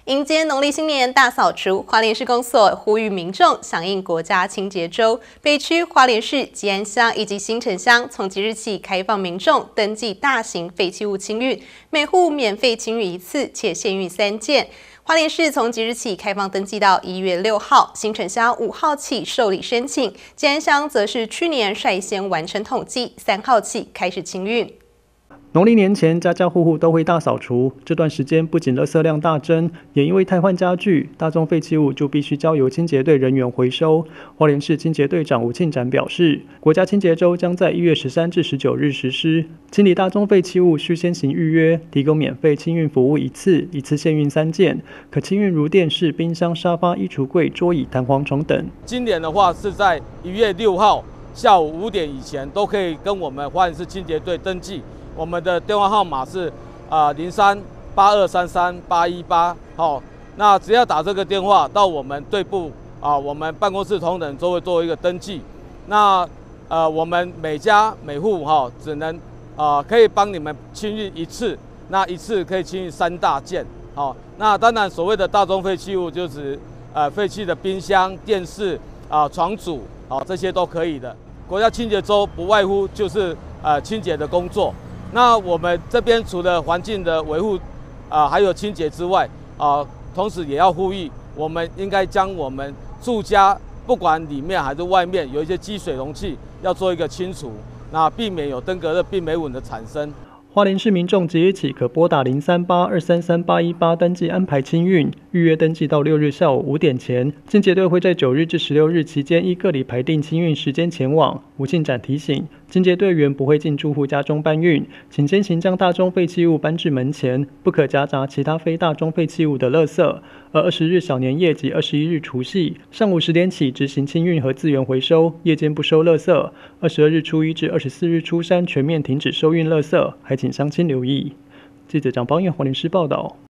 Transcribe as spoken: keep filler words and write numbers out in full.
迎接农历新年大扫除，花莲市公所呼吁民众响应国家清洁周。北区花莲市吉安乡以及新城乡从即日起开放民众登记大型废弃物清运，每户免费清运一次，且限运三件。花莲市从即日起开放登记到一月六号，新城乡五号起受理申请，吉安乡则是去年率先完成统计，三号起开始清运。 农历年前，家家户户都会大扫除。这段时间不仅垃圾量大增，也因为汰换家具，大宗废弃物就必须交由清洁队人员回收。花莲市清洁队长吴庆展表示，国家清洁周将在一月十三至十九日实施。清理大宗废弃物需先行预约，提供免费清运服务一次，一次限运三件，可清运如电视、冰箱、沙发、衣橱柜、桌椅、弹簧床等。 今年的话是在一月六号下午五点以前，都可以跟我们花莲市清洁队登记。我们的电话号码是啊零三八二三三八一八，好，那只要打这个电话到我们队部啊，我们办公室同仁都会做一个登记。那呃，我们每家每户哈、哦，只能啊可以帮你们清运一次，那一次可以清运三大件，好、哦，那当然所谓的大宗废弃物就是呃废弃的冰箱、电视啊、床组，好、哦、这些都可以的。国家清洁周不外乎就是呃清洁的工作。那我们这边除了环境的维护，啊、呃，还有清洁之外，啊、呃，同时也要呼吁，我们应该将我们住家不管里面还是外面有一些积水容器，要做一个清除，那避免有登革热、病媒蚊的产生。 花莲市民众即日起可拨打零三八二三三八一八登记安排清运，预约登记到六日下午五点前。清洁队会在九日至十六日期间依各里排定清运时间前往。吴庆展提醒，清洁队员不会进住户家中搬运，请先行将大宗废弃物搬至门前，不可夹杂其他非大宗废弃物的垃圾。而二十日小年夜及二十一日除夕上午十点起执行清运和资源回收，夜间不收垃圾。二十二日初一至二十四日初三全面停止收运垃圾，还请乡亲留意。记者蒋邦彦花莲市报道。